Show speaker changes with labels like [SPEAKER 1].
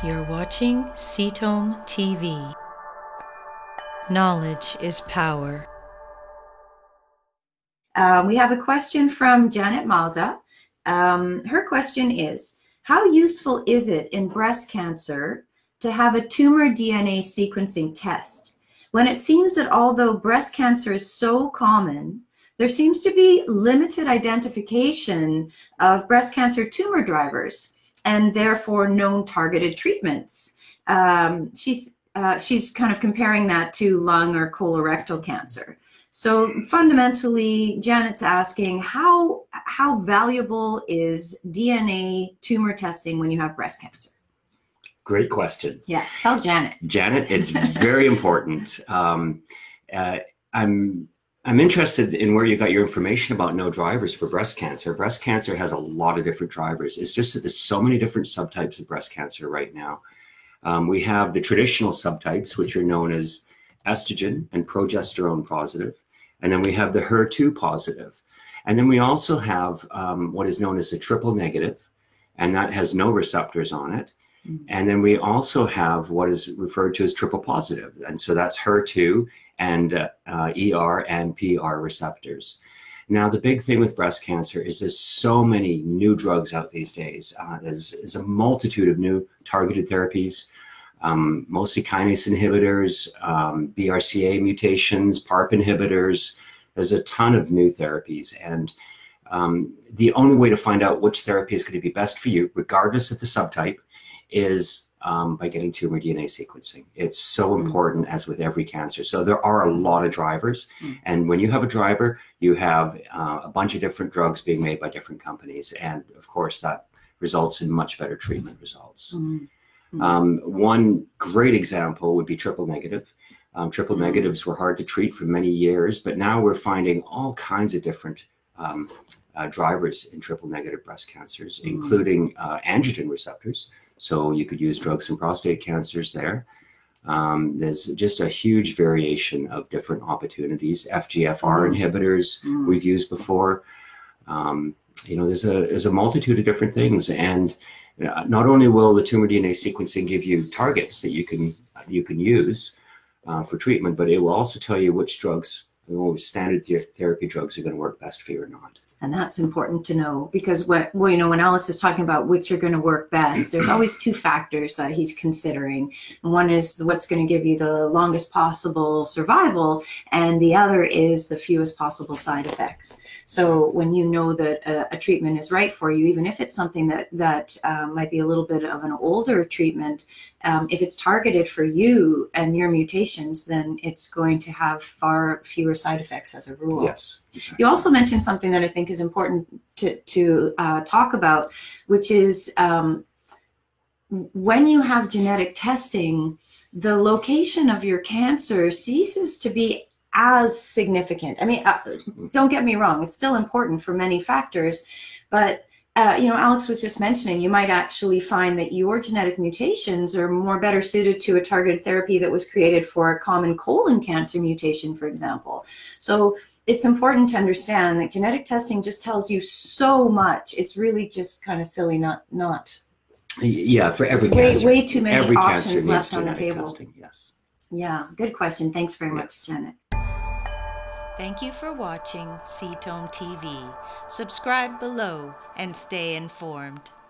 [SPEAKER 1] You're watching Tumor TV. Knowledge is power.
[SPEAKER 2] We have a question from Janet Mazza. Her question is, how useful is it in breast cancer to have a tumor DNA sequencing test when it seems that although breast cancer is so common, there seems to be limited identification of breast cancer tumor drivers and therefore known targeted treatments? She's kind of comparing that to lung or colorectal cancer. So fundamentally, Janet's asking, how valuable is DNA tumor testing when you have breast cancer?
[SPEAKER 3] Great question.
[SPEAKER 2] Yes, tell Janet.
[SPEAKER 3] Janet, it's very important. I'm interested in where you got your information about no drivers for breast cancer. Breast cancer has a lot of different drivers. It's just that there's so many different subtypes of breast cancer right now. We have the traditional subtypes, which are known as estrogen and progesterone positive. And then we have the HER2 positive. And then we also have what is known as a triple negative, and that has no receptors on it. Mm-hmm. And then we also have what is referred to as triple positive. And so that's HER2 and ER and PR receptors. Now, the big thing with breast cancer is there's so many new drugs out these days. There's a multitude of new targeted therapies, mostly kinase inhibitors, BRCA mutations, PARP inhibitors. There's a ton of new therapies. And the only way to find out which therapy is going to be best for you, regardless of the subtype, is by getting tumor DNA sequencing. It's so important, as with every cancer. So there are a lot of drivers. And when you have a driver, you have a bunch of different drugs being made by different companies. And of course, that results in much better treatment results. One great example would be triple negative. Triple negatives were hard to treat for many years, but now we're finding all kinds of different drivers in triple negative breast cancers, including androgen receptors. So you could use drugs in prostate cancers there. There's just a huge variation of different opportunities. FGFR inhibitors we've used before. There's a multitude of different things. And not only will the tumor DNA sequencing give you targets that you can use for treatment, but it will also tell you which drugs, standard therapy drugs, are going to work best for you or not.
[SPEAKER 2] And that's important to know, because when Alex is talking about which are going to work best, there's always two factors that he's considering. One is what's going to give you the longest possible survival, and the other is the fewest possible side effects. So when you know that a treatment is right for you, even if it's something that might be a little bit of an older treatment, if it's targeted for you and your mutations, then it's going to have far fewer side effects as a rule.
[SPEAKER 3] Yes. Exactly.
[SPEAKER 2] You also mentioned something that I think is important to talk about, which is when you have genetic testing, the location of your cancer ceases to be as significant. I mean, don't get me wrong, it's still important for many factors, but Alex was just mentioning, you might actually find that your genetic mutations are more better suited to a targeted therapy that was created for a common colon cancer mutation, for example. So it's important to understand that genetic testing just tells you so much. It's really just kind of silly not.
[SPEAKER 3] Yeah, for every cancer.
[SPEAKER 2] Way too many
[SPEAKER 3] every
[SPEAKER 2] options left on the table.
[SPEAKER 3] Testing, yes.
[SPEAKER 2] Yeah, good question. Thanks very much, Janet.
[SPEAKER 1] Thank you for watching Tumor TV. Subscribe below and stay informed.